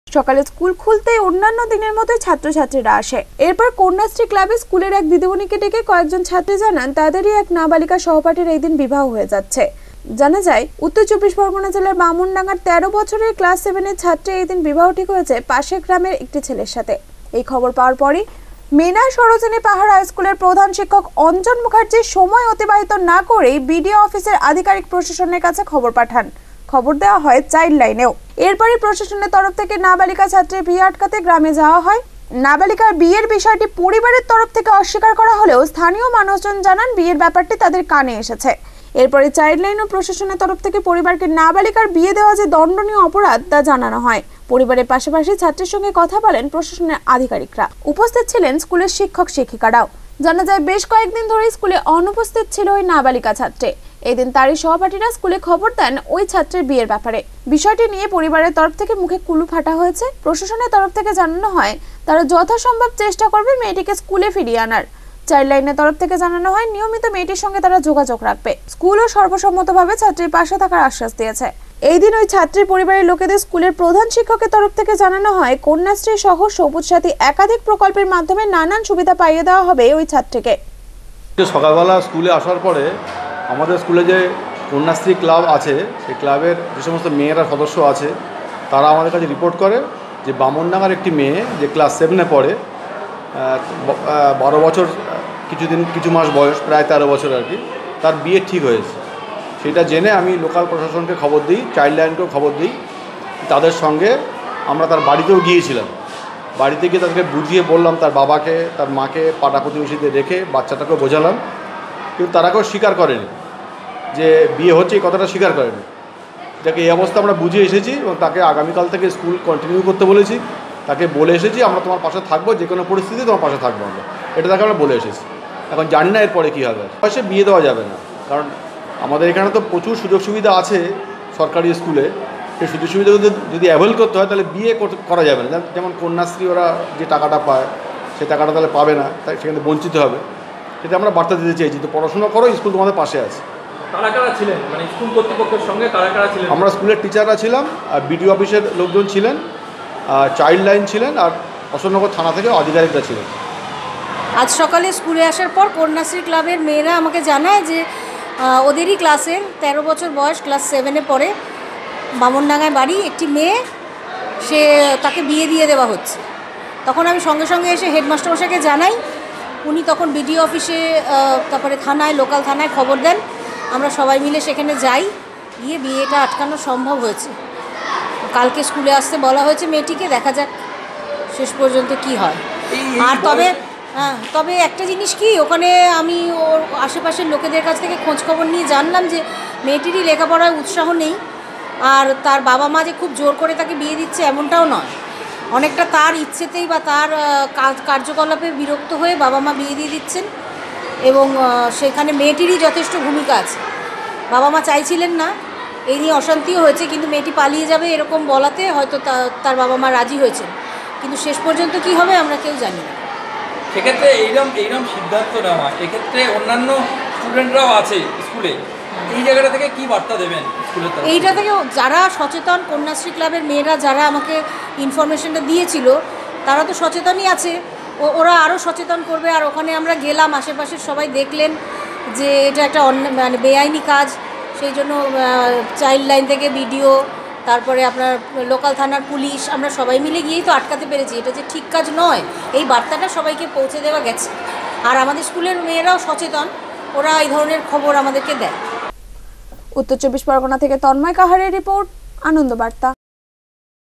সকালে স্কুল খুলতেই অন্যান্য দিনের মতো ছাত্রছাত্রীরা আসে। এরপর কন্যাশ্রী ক্লাবে স্কুলের এক দিদিমণিকে ডেকে কয়েকজন ছাত্রী জানান তাদেরই এক নাবালিকা সহপাঠীর এই দিন বিবাহ হয়ে যাচ্ছে। জানা যায় উত্তর 24 পরগনা জেলার বামুনডাঙ্গার 13 বছরের ক্লাস 7 এর ছাত্রী এই দিন বিবাহ ঠিক হয়েছে পাশের গ্রামের একটি ছেলের সাথে। এই খবর পাওয়ার পরই মেনা সরোজিনী পাহাড় হাই স্কুলের প্রধান শিক্ষক অঞ্জন মুখার্জি সময় অতিবাহিত না করেই বিডিও অফিসের আধিকারিক প্রশাসনের কাছে খবর পাঠান। খবর দেওয়া হয় চাইল্ড লাইনেও। এরপরই প্রশাসনের তরফ থেকে নাবালিকা ছাত্রীর বিয়ে আটকাতে গ্রামে যাওয়া হয়। নাবালিকার বিয়ের বিষয়টি পরিবারের তরফ থেকে অস্বীকার করা হলেও স্থানীয় মানুষজন জানান বিয়ের ব্যাপারটি তাদের কানে এসেছে। এরপরে চাইল্ড লাইন ও প্রশাসনের তরফ থেকে পরিবারকে নাবালিকার বিয়ে দেওয়া যে দণ্ডনীয় অপরাধ তা জানানো হয়। পরিবারের পাশাপাশি ছাত্রীর সঙ্গে কথা বলেন প্রশাসনের আধিকারিকরা। উপস্থিত ছিলেন স্কুলের শিক্ষক শিক্ষিকারাও। জানা যায় বেশ কয়েকদিন ধরে স্কুলে অনুপস্থিত ছিল ওই নাবালিকা ছাত্রী। এদিন তারই সহপাঠীরা স্কুলে খবর দেন ওই ছাত্রের বিয়ের ব্যাপারে। বিষয়টি নিয়ে পরিবারের তরফ থেকে মুখে কুলু ফাটা হয়েছে। প্রশাসনের তরফ থেকে জানানো হয় তারা যথাসম্ভব চেষ্টা করবে মেয়েটিকে স্কুলে ফিরিয়ে আনার। চাইল্ড লাইনের তরফ থেকে জানানো হয় নিয়মিত মেয়েটির সঙ্গে তারা যোগাযোগ রাখবে। স্কুলও সর্বসম্মতভাবে ছাত্রীর পাশে থাকার আশ্বাস দিয়েছে। এই দিন ওই ছাত্রীর পরিবারের লোকেদের স্কুলের প্রধান শিক্ষকের তরফ থেকে জানানো হয় কন্যাশ্রী সহ সবুজ সাথী একাধিক প্রকল্পের মাধ্যমে নানান সুবিধা পাইয়ে দেওয়া হবে ওই ছাত্রীকে। সকালবেলা স্কুলে আসার পরে আমাদের স্কুলে যে কন্যাশ্রী ক্লাব আছে সেই ক্লাবের যে সমস্ত মেয়েরা সদস্য আছে তারা আমাদের কাছে রিপোর্ট করে যে বামুনডাঙ্গার একটি মেয়ে যে ক্লাস 7-এ পড়ে, 12 বছর কিছু মাস বয়স, প্রায় 13 বছর আর কি, তার বিয়ে ঠিক হয়েছে। সেটা জেনে আমি লোকাল প্রশাসনকে খবর দিই, চাইল্ড লাইনকেও খবর দিই। তাদের সঙ্গে আমরা তার বাড়িতেও গিয়েছিলাম। বাড়িতে গিয়ে তাদেরকে বুঝিয়ে বললাম, তার বাবাকে তার মাকে পাড়া প্রতিবেশীদের রেখে বাচ্চাটাকেও বোঝালাম, কিন্তু তারা কেউ স্বীকার করেনি যে বিয়ে হচ্ছে, এই কথাটা স্বীকার করেনি। যাকে এই অবস্থা আমরা বুঝে এসেছি এবং তাকে আগামীকাল থেকে স্কুল কন্টিনিউ করতে বলেছি। তাকে বলে এসেছি আমরা তোমার পাশে থাকবো, যে কোনো পরিস্থিতি তোমার পাশে থাকবো আমরা, এটা তাকে আমরা বলে এসেছি। এখন জানি না এরপরে কী হবে। বয়সে বিয়ে দেওয়া যাবে না, কারণ আমাদের এখানে তো প্রচুর সুযোগ সুবিধা আছে সরকারি স্কুলে। সেই সুযোগ সুবিধা যদি অ্যাভেল করতে হয় তাহলে বিয়ে করা যাবে না। যেমন কন্যাশ্রী ওরা যে টাকাটা পায় সেই টাকাটা তাহলে পাবে না, তাই সেখানে বঞ্চিত হবে। সেটা আমরা বার্তা দিতে চাইছি, তো পড়াশোনা করো, স্কুল তোমাদের পাশে আছে। কারা ছিলেন, মানে স্কুল কর্তৃপক্ষের সঙ্গে কারা ছিলেন? আমরা স্কুলের টিচাররা ছিলাম, আর বিডিও অফিসের লোকজন ছিলেন, চাইল্ড লাইন ছিলেন, আর অশোকনগর থানা থেকে আধিকারিকরা ছিলেন। আজ সকালে স্কুলে আসার পর কন্যাশ্রী ক্লাবের মেয়েরা আমাকে জানায় যে ওদেরই ক্লাসের 13 বছর বয়স, ক্লাস 7-এ পড়ে, বামুনডাঙ্গায় বাড়ি, একটি মেয়ে, তাকে বিয়ে দিয়ে দেওয়া হচ্ছে। তখন আমি সঙ্গে সঙ্গে এসে হেডমাস্টার মশাইকে জানাই। উনি তখন বিডিও অফিসে, তারপরে থানায়, লোকাল থানায় খবর দেন। আমরা সবাই মিলে সেখানে যাই, গিয়ে বিয়েটা আটকানো সম্ভব হয়েছে। কালকে স্কুলে আসতে বলা হয়েছে মেয়েটিকে, দেখা যাক শেষ পর্যন্ত কি হয়। আর তবে একটা জিনিস কি, ওখানে আমি ওর আশেপাশের লোকেদের কাছ থেকে খোঁজখবর নিয়ে জানলাম যে মেয়েটিরই লেখাপড়ায় উৎসাহ নেই, আর তার বাবা মা যে খুব জোর করে তাকে বিয়ে দিচ্ছে এমনটাও নয়। অনেকটা তার ইচ্ছেতেই বা তার কার্যকলাপে বিরক্ত হয়ে বাবা মা বিয়ে দিয়ে দিচ্ছেন, এবং সেখানে মেয়েটিরই যথেষ্ট ভূমিকা আছে। বাবা মা চাইছিলেন না, এই নিয়ে অশান্তিও হয়েছে, কিন্তু মেয়েটি পালিয়ে যাবে এরকম বলাতে হয়তো তার বাবা মা রাজি হয়েছেন, কিন্তু শেষ পর্যন্ত কি হবে আমরা কেউ জানি না। সেক্ষেত্রে এইরকম সিদ্ধান্ত নেওয়া, এক্ষেত্রে অন্যান্য স্টুডেন্টরাও আছে স্কুলে, এই জায়গাটা থেকে কি বার্তা দেবেন স্কুলের তরফে? এইটা থেকে যারা সচেতন, কন্যাশ্রী ক্লাবের মেয়েরা যারা আমাকে ইনফরমেশনটা দিয়েছিল তারা তো সচেতনই আছে, ওরা আরও সচেতন করবে। আর ওখানে আমরা গেলাম, আশেপাশের সবাই দেখলেন যে এটা একটা মানে বেআইনি কাজ। সেই জন্য চাইল্ড লাইন থেকে বিডিও, তারপরে আপনার লোকাল থানার পুলিশ, আমরা সবাই মিলে গিয়েই তো আটকাতে পেরেছি। এটা যে ঠিক কাজ নয়, এই বার্তাটা সবাইকে পৌঁছে দেওয়া গেছে। আর আমাদের স্কুলের মেয়েরাও সচেতন, ওরা এই ধরনের খবর আমাদেরকে দেয়। উত্তর 24 পরগনা থেকে তন্ময় কাহারের রিপোর্ট, আনন্দ বার্তা।